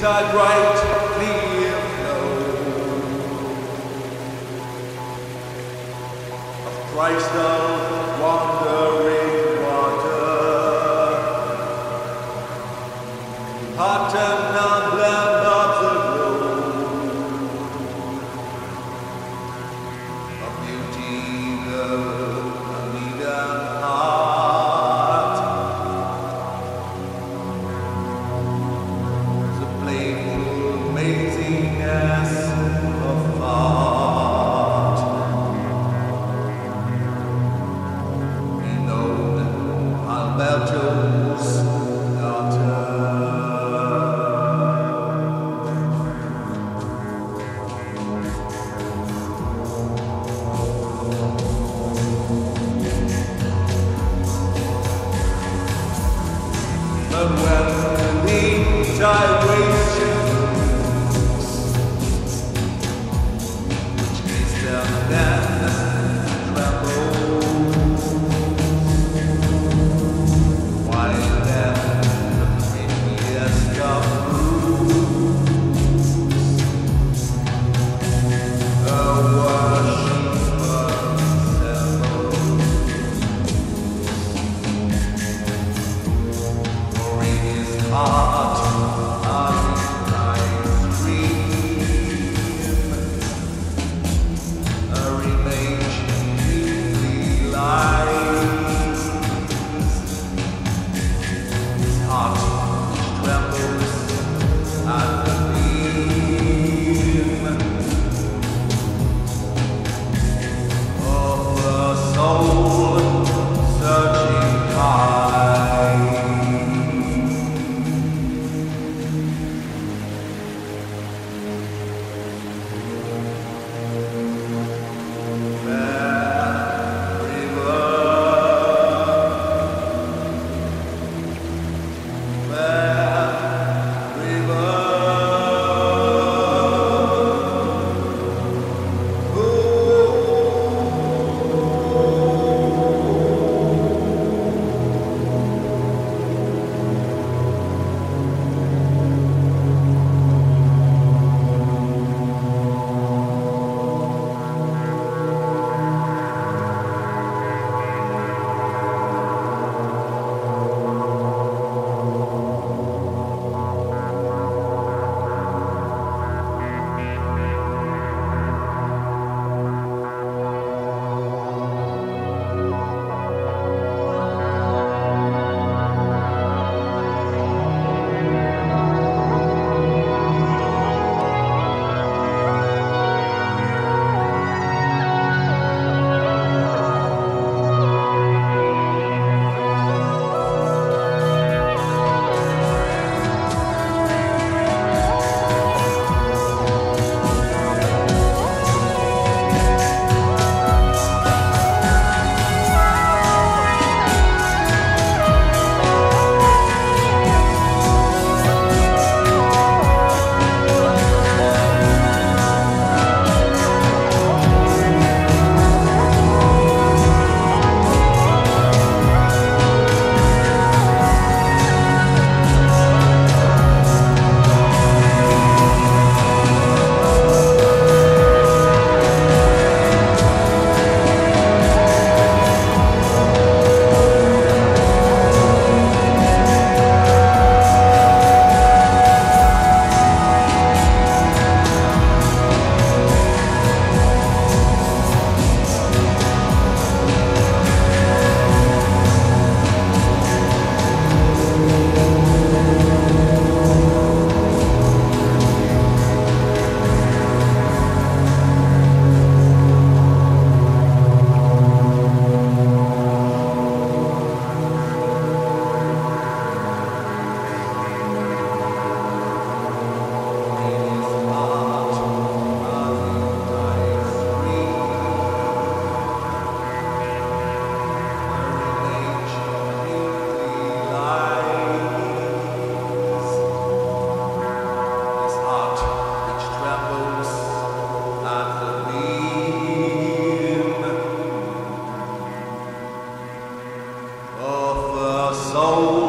tide right clear flow of Christ of wandering water, hot and non-blend of the glow of beauty, the Amidan heart, the playful amazingness of thought. Renowned Alberto's daughter. But when the gyrations, which is them then tremble, while then the prettiest of fruits, a worshipper assembles. For in his heart are his dream, a image deeply lies. His heart which trembles at the beam of the soul searching high. soul.